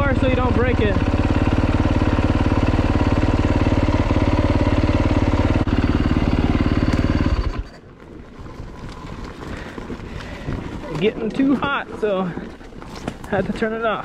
car so you don't break it. Getting too hot, so had to turn it off.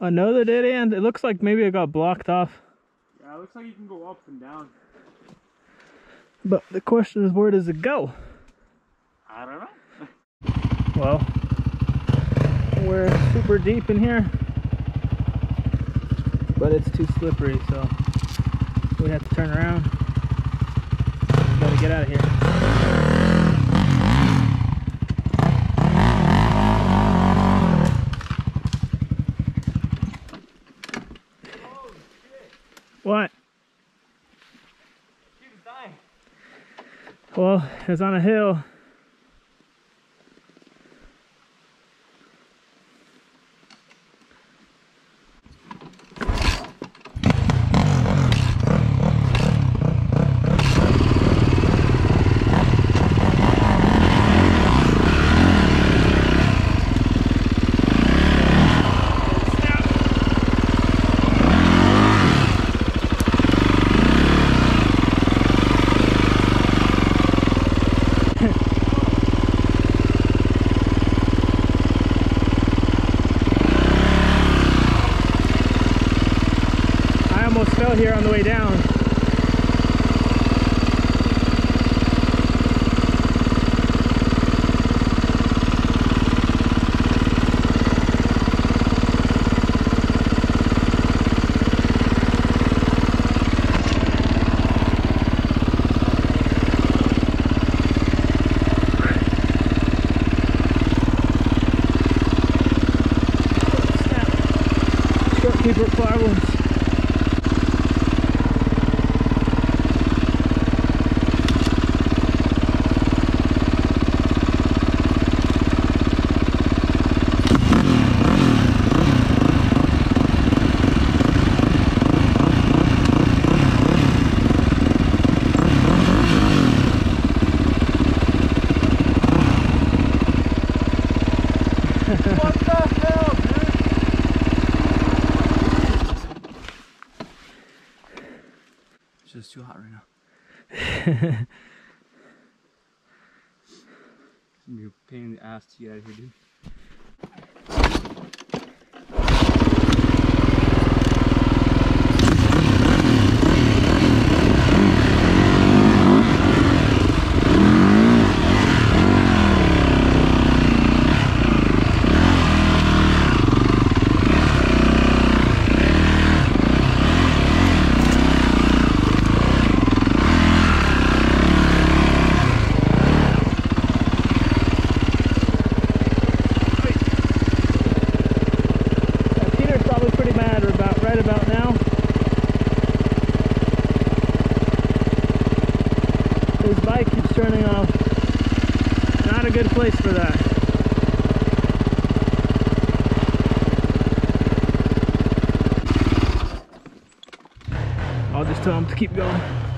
Another dead end? It looks like maybe it got blocked off. Yeah, it looks like you can go up and down. But the question is, where does it go? I don't know. Well, we're super deep in here, but it's too slippery, so we have to turn around. We gotta get out of here. What? She was dying. Well, it's on a hill. Here on the way down. Shopkeeper problems. What the hell, dude? It's just too hot right now. It's gonna be a pain in the ass to get out of here, dude. Right about now. His bike keeps turning off. Not a good place for that. I'll just tell him to keep going.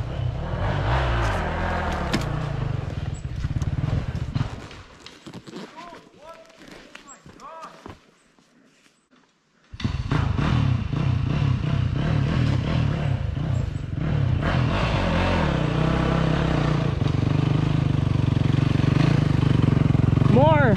More!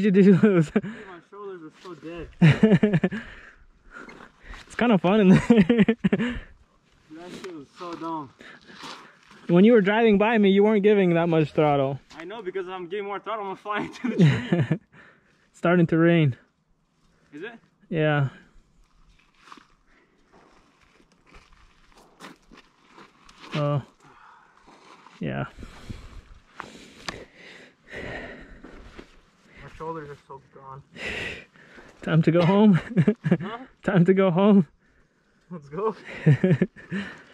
you do those? My shoulders are so dead. It's kind of fun in there. That shit was so dumb. When you were driving by me, you weren't giving that much throttle. I know, because I'm getting more throttle, I'm flying into the tree. It's starting to rain. Is it? Yeah. Oh. Yeah. My shoulders are so gone. Time to go home. Huh? Time to go home. Let's go.